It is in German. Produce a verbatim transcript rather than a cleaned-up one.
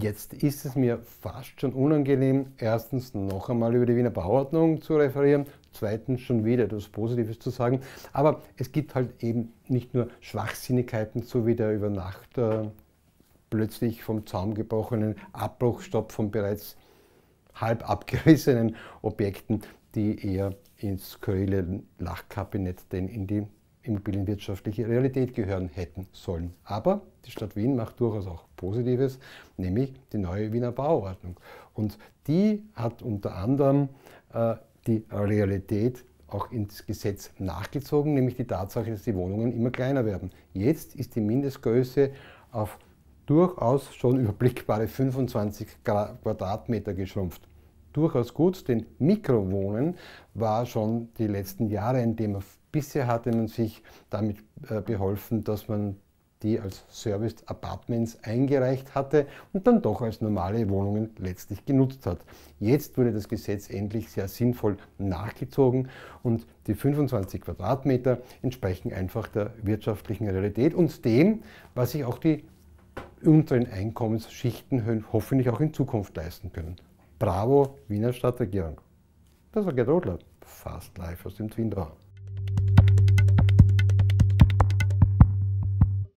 Jetzt ist es mir fast schon unangenehm, erstens noch einmal über die Wiener Bauordnung zu referieren, zweitens schon wieder etwas Positives zu sagen. Aber es gibt halt eben nicht nur Schwachsinnigkeiten, so wie der über Nacht äh, plötzlich vom Zaum gebrochenen Abbruchstopp von bereits halb abgerissenen Objekten, die eher ins skurrile Lachkabinett, denn in die immobilienwirtschaftliche Realität gehören hätten sollen. Aber die Stadt Wien macht durchaus auch Positives, nämlich die neue Wiener Bauordnung. Und die hat unter anderem äh, die Realität auch ins Gesetz nachgezogen, nämlich die Tatsache, dass die Wohnungen immer kleiner werden. Jetzt ist die Mindestgröße auf durchaus schon überblickbare fünfundzwanzig Quadratmeter geschrumpft. Durchaus gut, denn Mikrowohnen war schon die letzten Jahre ein Thema. Bisher hatte man sich damit äh, beholfen, dass man die als Serviced Apartments eingereicht hatte und dann doch als normale Wohnungen letztlich genutzt hat. Jetzt wurde das Gesetz endlich sehr sinnvoll nachgezogen und die fünfundzwanzig Quadratmeter entsprechen einfach der wirtschaftlichen Realität und dem, was sich auch die unteren Einkommensschichten hoffentlich auch in Zukunft leisten können. Bravo, Wiener Stadtregierung. Das war Gerd Rodler, fast live aus dem Twin Tower.